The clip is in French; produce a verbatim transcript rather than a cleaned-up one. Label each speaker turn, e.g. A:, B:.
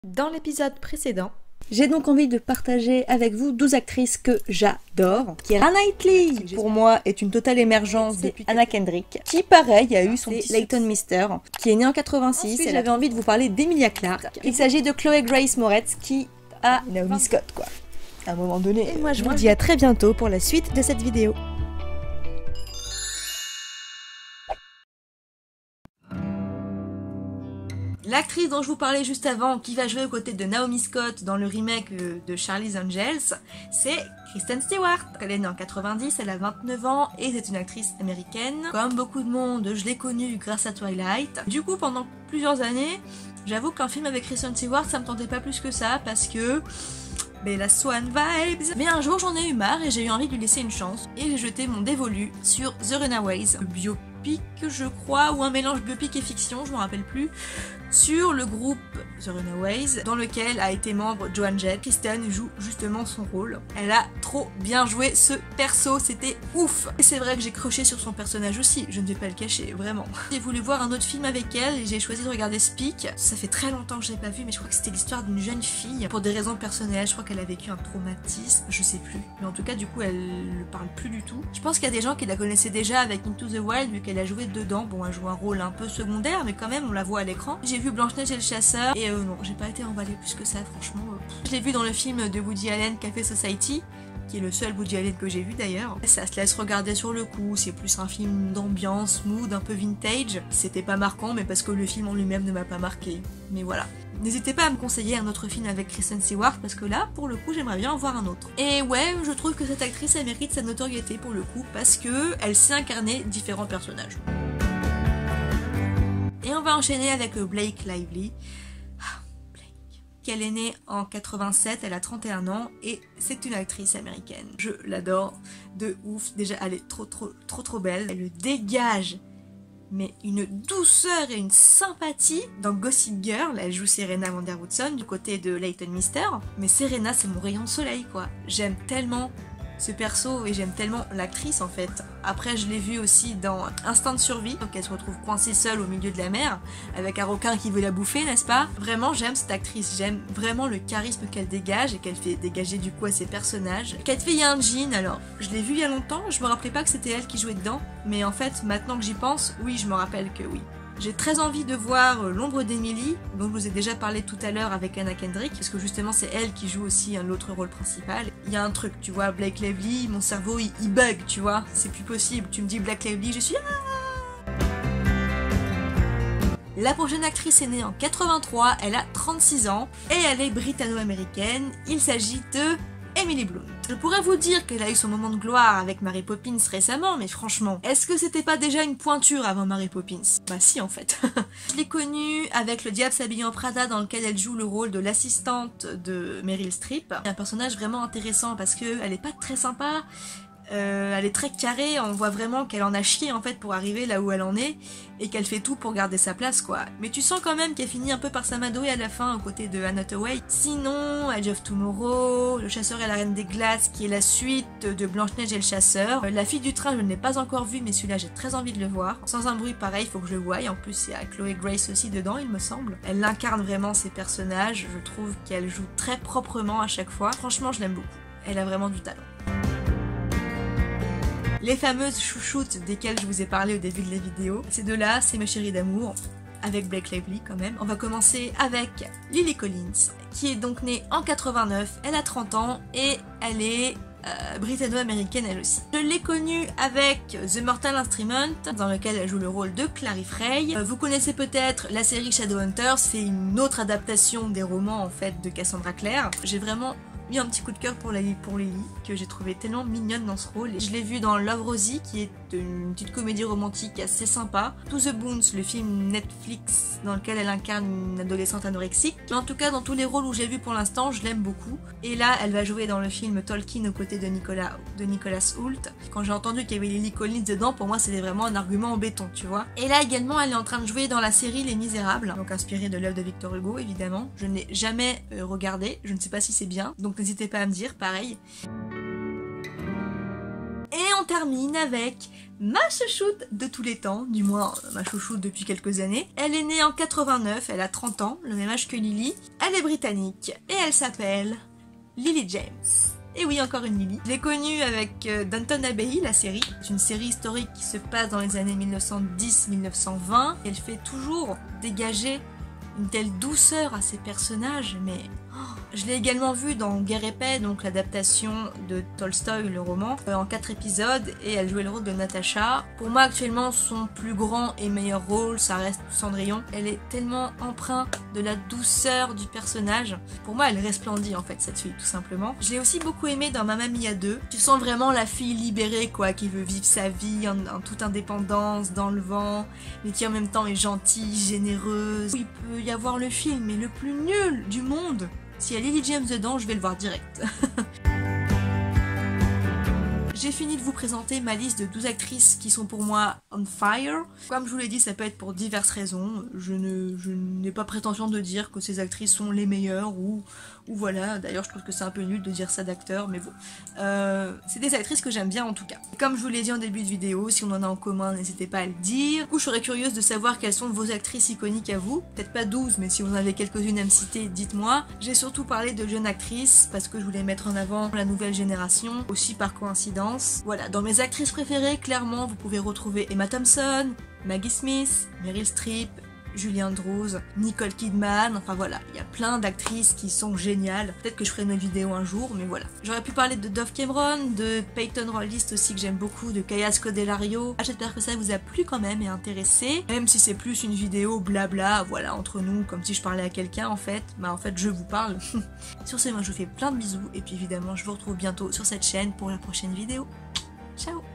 A: Dans l'épisode précédent,
B: j'ai donc envie de partager avec vous douze actrices que j'adore. Keira Knightley, pour moi, est une totale émergence depuis Anna Kendrick, qui pareil a eu son petit Leighton Mister, qui est née en quatre-vingt-six. Ensuite, et j'avais envie de vous parler d'Emilia Clarke. Il s'agit de Chloé Grace Moretz, qui a Naomi Scott, quoi. À un moment donné.
A: Et moi je vous dis à très bientôt pour la suite de cette vidéo.
C: L'actrice dont je vous parlais juste avant, qui va jouer aux côtés de Naomi Scott dans le remake de Charlie's Angels, c'est Kristen Stewart. Elle est née en quatre-vingt-dix, elle a vingt-neuf ans et c'est une actrice américaine. Comme beaucoup de monde, je l'ai connue grâce à Twilight. Du coup, pendant plusieurs années, j'avoue qu'un film avec Kristen Stewart, ça me tentait pas plus que ça parce que... Bella Swan vibes. Mais un jour, j'en ai eu marre et j'ai eu envie de lui laisser une chance et j'ai jeté mon dévolu sur The Runaways, biopic, je crois, ou un mélange biopic et fiction, je m'en rappelle plus, sur le groupe The Runaways, dans lequel a été membre Joan Jett. Kristen joue justement son rôle. Elle a trop bien joué ce perso, c'était ouf. Et c'est vrai que j'ai croché sur son personnage aussi, je ne vais pas le cacher, vraiment. J'ai voulu voir un autre film avec elle et j'ai choisi de regarder Speak. Ça fait très longtemps que je l'ai pas vu, mais je crois que c'était l'histoire d'une jeune fille. Pour des raisons personnelles, je crois qu'elle a vécu un traumatisme, je sais plus. Mais en tout cas, du coup, elle ne parle plus du tout. Je pense qu'il y a des gens qui la connaissaient déjà avec Into the Wild, vu qu'elle a joué dedans. Bon, elle joue un rôle un peu secondaire, mais quand même, on la voit à l'écran. J'ai vu Blanche-Neige et le chasseur, et euh, non, j'ai pas été emballée plus que ça, franchement. Euh, je l'ai vu dans le film de Woody Allen, Café Society, qui est le seul Woody Allen que j'ai vu d'ailleurs. Ça se laisse regarder sur le coup, c'est plus un film d'ambiance, mood, un peu vintage. C'était pas marquant, mais parce que le film en lui-même ne m'a pas marqué. Mais voilà. N'hésitez pas à me conseiller un autre film avec Kristen Stewart, parce que là, pour le coup, j'aimerais bien en voir un autre. Et ouais, je trouve que cette actrice, elle mérite sa notoriété pour le coup, parce que elle sait incarner différents personnages. Et on va enchaîner avec Blake Lively. Ah, Blake. Elle est née en quatre-vingt-sept, elle a trente et un ans et c'est une actrice américaine. Je l'adore de ouf. Déjà, elle est trop trop trop trop belle. Elle dégage mais une douceur et une sympathie. Dans Gossip Girl, elle joue Serena van der Woodsen du côté de Leighton Mister. Mais Serena, c'est mon rayon de soleil quoi. J'aime tellement ce perso et j'aime tellement l'actrice en fait. Après je l'ai vue aussi dans Instinct de survie, donc elle se retrouve coincée seule au milieu de la mer avec un requin qui veut la bouffer, n'est-ce pas? Vraiment j'aime cette actrice, j'aime vraiment le charisme qu'elle dégage et qu'elle fait dégager du coup à ses personnages. Qu'elle fait, il y a un jean, alors je l'ai vue il y a longtemps, je me rappelais pas que c'était elle qui jouait dedans, mais en fait maintenant que j'y pense, oui je me rappelle que oui. J'ai très envie de voir L'ombre d'Emily, dont je vous ai déjà parlé tout à l'heure avec Anna Kendrick, parce que justement c'est elle qui joue aussi l'autre rôle principal. Il y a un truc, tu vois, Blake Lively, mon cerveau il, il bug, tu vois, c'est plus possible. Tu me dis Blake Lively, je suis... Ah la prochaine actrice est née en quatre-vingt-trois, elle a trente-six ans, et elle est britanno-américaine, il s'agit de... Emily Blunt. Je pourrais vous dire qu'elle a eu son moment de gloire avec Mary Poppins récemment, mais franchement, est-ce que c'était pas déjà une pointure avant Mary Poppins? Bah si en fait. Je l'ai connue avec Le Diable s'habille en Prada, dans lequel elle joue le rôle de l'assistante de Meryl Streep. Un personnage vraiment intéressant parce que elle est pas très sympa. Euh, elle est très carrée, on voit vraiment qu'elle en a chié en fait pour arriver là où elle en est et qu'elle fait tout pour garder sa place quoi. Mais tu sens quand même qu'elle finit un peu par s'amadouer à la fin aux côtés de Anne Hathaway. Sinon, Edge of Tomorrow, Le Chasseur et la Reine des Glaces qui est la suite de Blanche-Neige et le Chasseur. Euh, la Fille du Train je ne l'ai pas encore vu mais celui-là j'ai très envie de le voir. Sans un bruit pareil, il faut que je le voie. En plus il y a Chloé Grace aussi dedans il me semble. Elle incarne vraiment ses personnages, je trouve qu'elle joue très proprement à chaque fois. Franchement je l'aime beaucoup, elle a vraiment du talent. Les fameuses chouchoutes desquelles je vous ai parlé au début de la vidéo. Ces deux-là, c'est mes chéris d'amour, avec Blake Lively quand même. On va commencer avec Lily Collins, qui est donc née en quatre-vingt-neuf, elle a trente ans et elle est euh, britanno-américaine elle aussi. Je l'ai connue avec The Mortal Instrument, dans lequel elle joue le rôle de Clary Frey. Euh, vous connaissez peut-être la série Shadowhunters, c'est une autre adaptation des romans en fait de Cassandra Clare. J'ai vraiment eu un petit coup de cœur pour Lily, pour Lily, que j'ai trouvé tellement mignonne dans ce rôle. Et je l'ai vue dans Love Rosie, qui est une petite comédie romantique assez sympa. To the Boons, le film Netflix dans lequel elle incarne une adolescente anorexique. Mais en tout cas, dans tous les rôles où j'ai vu pour l'instant, je l'aime beaucoup. Et là, elle va jouer dans le film Tolkien aux côtés de Nicolas, de Nicolas Hoult. Quand j'ai entendu qu'il y avait Lily Collins dedans, pour moi, c'était vraiment un argument en béton, tu vois. Et là, également, elle est en train de jouer dans la série Les Misérables, donc inspirée de l'œuvre de Victor Hugo, évidemment. Je n'ai jamais euh, regardé, je ne sais pas si c'est bien, donc n'hésitez pas à me dire, pareil. Et on on termine avec ma chouchoute de tous les temps, du moins ma chouchoute depuis quelques années. Elle est née en quatre-vingt-neuf, elle a trente ans, le même âge que Lily. Elle est britannique et elle s'appelle Lily James. Et oui, encore une Lily. Je l'ai connue avec euh, Downton Abbey, la série. C'est une série historique qui se passe dans les années mille neuf cent dix mille neuf cent vingt. Elle fait toujours dégager une telle douceur à ses personnages, mais oh, je l'ai également vue dans Guerre et Paix, donc l'adaptation de Tolstoï, le roman, euh, en quatre épisodes, et elle jouait le rôle de Natasha. Pour moi, actuellement, son plus grand et meilleur rôle, ça reste Cendrillon. Elle est tellement empreinte de la douceur du personnage. Pour moi, elle resplendit en fait, cette fille, tout simplement. Je l'ai aussi beaucoup aimée dans Mamma Mia deux. Tu sens vraiment la fille libérée, quoi, qui veut vivre sa vie en, en toute indépendance, dans le vent, mais qui en même temps est gentille, généreuse. Il peut y avoir le film, mais le plus nul du monde. S'il y a Lily James dedans, je vais le voir direct. J'ai fini de vous présenter ma liste de douze actrices qui sont pour moi on fire. Comme je vous l'ai dit, ça peut être pour diverses raisons. Je ne, je n'ai pas prétention de dire que ces actrices sont les meilleures ou, ou voilà. D'ailleurs, je trouve que c'est un peu nul de dire ça d'acteurs, mais bon. Euh, c'est des actrices que j'aime bien en tout cas. Comme je vous l'ai dit en début de vidéo, si on en a en commun, n'hésitez pas à le dire. Du coup, je serais curieuse de savoir quelles sont vos actrices iconiques à vous. Peut-être pas douze, mais si vous en avez quelques-unes à me citer, dites-moi. J'ai surtout parlé de jeunes actrices parce que je voulais mettre en avant la nouvelle génération, aussi par coïncidence. Voilà, dans mes actrices préférées, clairement, vous pouvez retrouver Emma Thompson, Maggie Smith, Meryl Streep, Julie Andrews, Nicole Kidman, enfin voilà, il y a plein d'actrices qui sont géniales. Peut-être que je ferai une vidéo un jour, mais voilà. J'aurais pu parler de Dove Cameron, de Peyton Royce aussi que j'aime beaucoup, de Kaya Scodelario. Ah, j'espère que ça vous a plu quand même et intéressé, même si c'est plus une vidéo blabla, voilà, entre nous, comme si je parlais à quelqu'un en fait. Bah en fait, je vous parle. Sur ce, moi je vous fais plein de bisous, et puis évidemment, je vous retrouve bientôt sur cette chaîne pour la prochaine vidéo. Ciao!